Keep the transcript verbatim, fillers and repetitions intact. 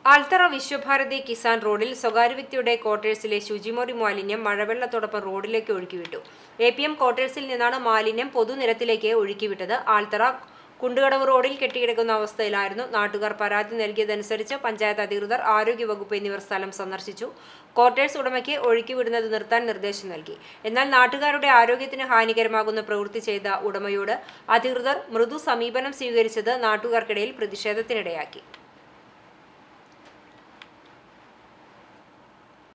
ആൽത്തറ വിശ്വഭാരതി കിസാൻ റോഡിൽ സ്വകാര്യ വ്യക്തിയുടെ ക്വാർട്ടേഴ്സിലെ ശുചിമുറി മാലിന്യം മഴവെള്ളത്തോടൊപ്പം റോഡിലേക്ക് ഒഴുക്കിവിട്ടു. എ പി എം ക്വാർട്ടേഴ്സിൽ നിന്നാണ് മാലിന്യം പൊതുനിരത്തിലേക്ക് ഒഴുക്കിവിട്ടത്. ആൽത്തറ കുണ്ടുകടവ് റോഡിൽ കെട്ടിക്കിടക്കുന്ന അവസ്ഥയിലായിരുന്നു. നാട്ടുകാർ പരാതി നൽകിയതനുസരിച്ച് പഞ്ചായത്ത് അധികൃതർ, ആരോഗ്യവകുപ്പ് എന്നിവർ സ്ഥലം സന്ദർശിച്ചു. ക്വാർട്ടേഴ്സ് ഉടമയ്ക്ക് ഒഴുക്കിവിടുന്നത് നിർത്താൻ നിർദ്ദേശം നൽകി. എന്നാൽ നാട്ടുകാരുടെ ആരോഗ്യത്തിന് ഹാനികരമാകുന്ന പ്രവൃത്തി ചെയ്ത ഉടമയോട് അധികൃതർ മൃദു സമീപനം സ്വീകരിച്ചത് നാട്ടുകാർക്കിടയിൽ പ്രതിഷേധത്തിനിടയാക്കി.